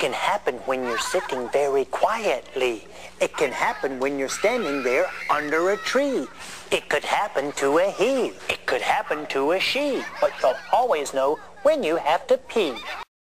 can happen when you're sitting very quietly. It can happen when you're standing there under a tree. It could happen to a he. It could happen to a she. But you'll always know when you have to pee.